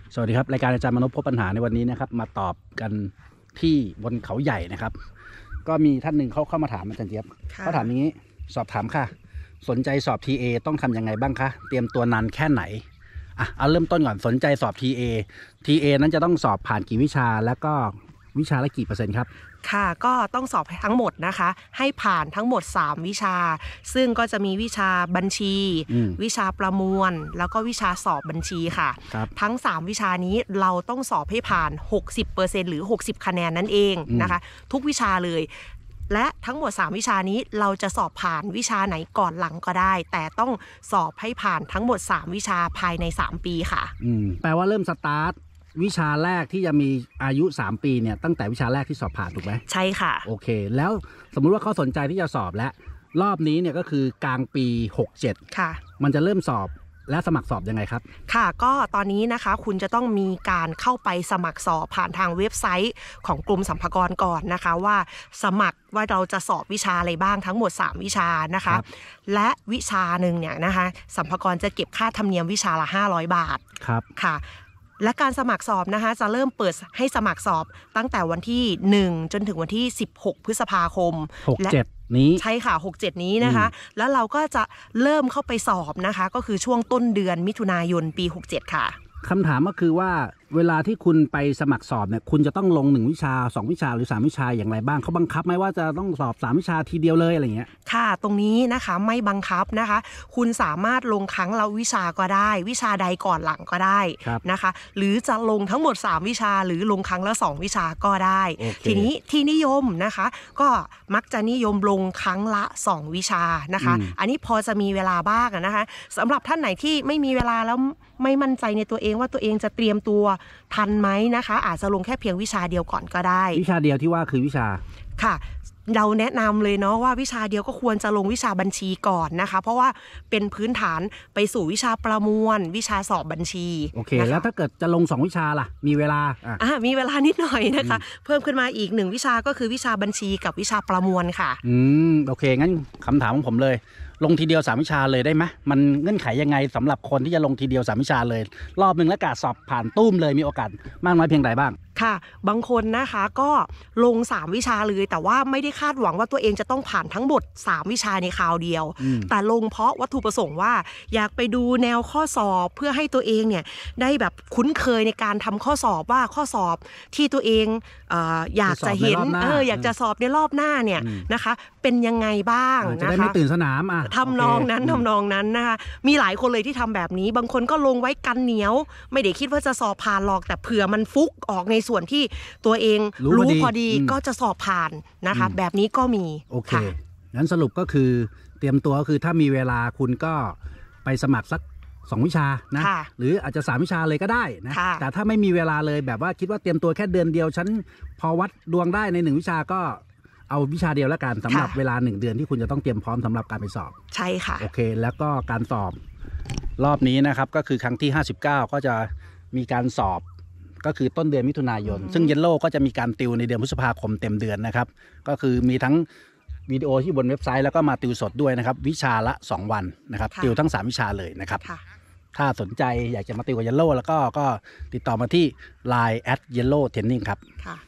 สวัสดีครับรายการอาจารย์มนพพบปัญหาในวันนี้นะครับมาตอบกันที่บนเขาใหญ่นะครับก็มีท่านหนึ่งเขาเข้ามาถามอาจารย์เจี๊ยบเขาถามอย่างนี้สอบถามค่ะสนใจสอบ TA ต้องทำยังไงบ้างคะเตรียมตัวนานแค่ไหนเอาเริ่มต้นก่อนสนใจสอบ TA นั้นจะต้องสอบผ่านกี่วิชาแล้วก็วิชาละกี่เปอร์เซ็นต์ครับค่ะก็ต้องสอบทั้งหมดนะคะให้ผ่านทั้งหมด3วิชาซึ่งก็จะมีวิชาบัญชีวิชาประมวลแล้วก็วิชาสอบบัญชีค่ะทั้ง3วิชานี้เราต้องสอบให้ผ่าน 60% หรือ60คะแนนนั่นเองนะคะทุกวิชาเลยและทั้งหมด3วิชานี้เราจะสอบผ่านวิชาไหนก่อนหลังก็ได้แต่ต้องสอบให้ผ่านทั้งหมด3วิชาภายใน3ปีค่ะแปลว่าเริ่มสตาร์ทวิชาแรกที่จะมีอายุ3ปีเนี่ยตั้งแต่วิชาแรกที่สอบผ่านถูกไหมใช่ค่ะโอเคแล้วสมมุติว่าเขาสนใจที่จะสอบและรอบนี้เนี่ยก็คือกลางปี67 ค่ะมันจะเริ่มสอบและสมัครสอบยังไงครับค่ะก็ตอนนี้นะคะคุณจะต้องมีการเข้าไปสมัครสอบผ่านทางเว็บไซต์ของกรมสรรพากรก่อนนะคะว่าสมัครว่าเราจะสอบวิชาอะไรบ้างทั้งหมด3วิชานะคะและวิชาหนึ่งเนี่ยนะคะสรรพากรจะเก็บค่าธรรมเนียมวิชาละ500 บาทครับค่ะและการสมัครสอบนะคะจะเริ่มเปิดให้สมัครสอบตั้งแต่วันที่1จนถึงวันที่16พฤษภาคม 67นี้ใช่ค่ะ67นี้นะคะแล้วเราก็จะเริ่มเข้าไปสอบนะคะก็คือช่วงต้นเดือนมิถุนายนปี67ค่ะคำถามก็คือว่าเวลาที่คุณไปสมัครสอบเนี่ยคุณจะต้องลง1วิชา2วิชาหรือ3วิชาอย่างไรบ้างเขาบังคับไหมว่าจะต้องสอบ3วิชาทีเดียวเลยอะไรเงี้ยค่ะตรงนี้นะคะไม่บังคับนะคะคุณสามารถลงครั้งละวิชาก็ได้วิชาใดก่อนหลังก็ได้นะคะหรือจะลงทั้งหมด3วิชาหรือลงครั้งละ2วิชาก็ได้ ทีนี้ที่นิยมนะคะก็มักจะนิยมลงครั้งละ2วิชานะคะอันนี้พอจะมีเวลาบ้างนะคะสำหรับท่านไหนที่ไม่มีเวลาแล้วไม่มั่นใจในตัวเองว่าตัวเองจะเตรียมตัวทันไหมนะคะอาจจะลงแค่เพียงวิชาเดียวก่อนก็ได้วิชาเดียวที่ว่าคือวิชาค่ะเราแนะนำเลยเนาะว่าวิชาเดียวก็ควรจะลงวิชาบัญชีก่อนนะคะเพราะว่าเป็นพื้นฐานไปสู่วิชาประมวลวิชาสอบบัญชีโอเคแล้วถ้าเกิดจะลง2วิชาล่ะมีเวลามีเวลานิดหน่อยนะคะเพิ่มขึ้นมาอีก1วิชาก็คือวิชาบัญชีกับวิชาประมวลค่ะโอเคงั้นคำถามของผมเลยลงทีเดียว3วิชาเลยได้ไหมมันเงื่อนไขยังไงสำหรับคนที่จะลงทีเดียว3วิชาเลยรอบนึงแล้วกะสอบผ่านตุ้มเลยมีโอกาสมากน้อยเพียงใดบ้างค่ะบางคนนะคะก็ลง3วิชาเลยแต่ว่าไม่ได้คาดหวังว่าตัวเองจะต้องผ่านทั้งหมด3วิชาในคราวเดียวแต่ลงเพราะวัตถุประสงค์ว่าอยากไปดูแนวข้อสอบเพื่อให้ตัวเองเนี่ยได้แบบคุ้นเคยในการทำข้อสอบว่าข้อสอบที่ตัวเองอยากจะเห็นอยากจะสอบในรอบหน้าเนี่ยนะคะเป็นยังไงบ้างนะคะจะได้ไม่ตื่นสนามทำนองนั้นนะคะมีหลายคนเลยที่ทำแบบนี้บางคนก็ลงไว้กันเหนียวไม่ได้คิดว่าจะสอบผ่านหรอกแต่เผื่อมันฟุกออกในส่วนที่ตัวเองรู้พอดีก็จะสอบผ่านนะคะแบบนี้ก็มีโอเคงั้นสรุปก็คือเตรียมตัวก็คือถ้ามีเวลาคุณก็ไปสมัครสัก2วิชานะหรืออาจจะ3วิชาเลยก็ได้นะแต่ถ้าไม่มีเวลาเลยแบบว่าคิดว่าเตรียมตัวแค่เดือนเดียวฉันพอวัดดวงได้ใน1วิชาก็เอาวิชาเดียวแล้วกันสำหรับเวลา1เดือนที่คุณจะต้องเตรียมพร้อมสำหรับการไปสอบใช่ค่ะโอเคแล้วก็การสอบรอบนี้นะครับก็คือครั้งที่59ก็จะมีการสอบก็คือต้นเดือนมิถุนายนซึ่งเยลโล่ก็จะมีการติวในเดือนพฤษภาคมเต็มเดือนนะครับก็คือมีทั้งวิดีโอที่บนเว็บไซต์แล้วก็มาติวสดด้วยนะครับวิชาละ2วันนะครับติวทั้ง3วิชาเลยนะครับถ้าสนใจอยากจะมาติวกับเยลโล่แล้วก็ติดต่อมาที่ Line @yellowtraining ครับ